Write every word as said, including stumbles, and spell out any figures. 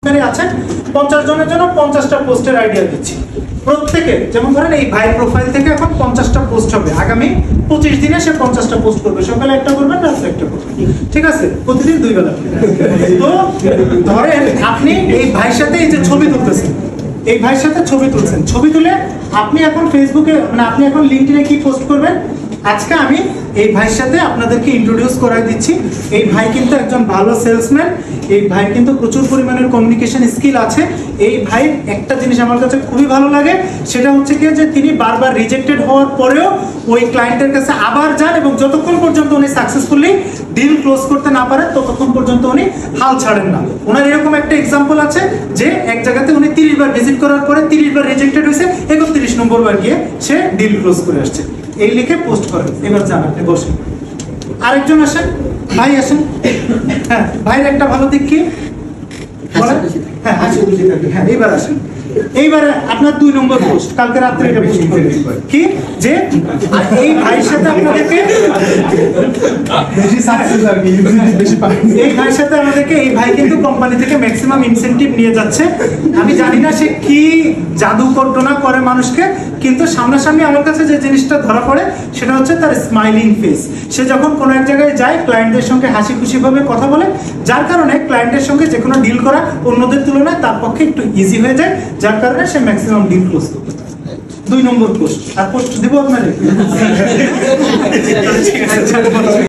আছেন পঞ্চাশ জনের জন্য পঞ্চাশটা পোস্টের আইডিয়া দিচ্ছি। প্রত্যেকে যেমন ধরেন এই ভাই প্রোফাইল থেকে এখন পঞ্চাশটা পোস্ট হবে, আগামী পঁচিশ দিনে সে পঞ্চাশটা পোস্ট করবে, সকালে একটা করবেন রাত্রে একটা করবেন, ঠিক আছে, প্রতিদিন দুই বেলা। তো ধরেন আপনি এই ভাইয়ের সাথে এই যে ছবি তুলতেছেন, এই ভাইয়ের সাথে ছবি তুলছেন, ছবি তুলে আপনি এখন ফেসবুকে মানে আপনি এখন লিঙ্কডইনে কি পোস্ট করবেন, আজকে আমি এই ভাইয়ের সাথে আপনাদেরকে ইন্ট্রোডিউস করাই দিচ্ছি। এই ভাই কিন্তু একজন ভালো সেলসম্যান, এই ভাই কিন্তু প্রচুর পরিমাণের কমিউনিকেশন স্কিল আছে। এই ভাই একটা জিনিস আমার কাছে খুবই ভালো লাগে, সেটা হচ্ছে কি যে তিনি বারবার রিজেক্টেড হওয়ার পরেও ওই ক্লায়েন্টের কাছে আবার যান এবং যতক্ষণ পর্যন্ত উনি সাকসেসফুলি ডিল ক্লোজ করতে না পারেন ততক্ষণ পর্যন্ত উনি হাল ছাড়েন না। ওনার এরকম একটা এক্সাম্পল আছে যে এক জায়গাতে উনি তিরিশ বার ভিজিট করার পরে তিরিশ বার রিজেক্টেড হয়েছে, একত্রিশ নম্বর বার গিয়ে সে ডিল ক্লোজ করে আসছে। এই লিখে পোস্ট করেন। এবার যান আপনি বসেন, আরেকজন আসেন, ভাই আসেন। হ্যাঁ, ভাইয়ের একটা ভালো দিক কি বলেন? হ্যাঁ, হাসি খুশি থাকবে। হ্যাঁ, এইবার আসেন। এইবারে আপনার দুই নম্বর পোস্ট, কালকে রাত্রে এটা পোস্ট করবেন কি যে এই ভাইয়ের সাথে আপনাদেরকে বেশি সাকসেস আর কি বেশি পাই। এই ভাইয়ের সাথে আমাদেরকে এই ভাই কিন্তু কোম্পানি থেকে ম্যাক্সিমাম ইনসেনটিভ নিয়ে যাচ্ছে। আমি জানি না সে কি জাদু কল্পনা করে মানুষকে, কিন্তু সামনাসামনি আমার কাছে যে জিনিসটা ধরা পড়ে সেটা হচ্ছে তার স্মাইলিং ফেস। সে যখন কোনো এক জায়গায় যায় ক্লায়েন্টের সঙ্গে হাসি খুশি ভাবে কথা বলে, যার কারণে ক্লায়েন্টের সঙ্গে যে কোনো ডিল করা অন্যদের তুলনায় তার পক্ষে একটু ইজি হয়ে যায়, যার কারণে সে ম্যাক্সিমাম ডিল ক্লোজ করতে পারে। দুই নম্বর পোস্ট। আর পোস্ট দিব আপনাদের?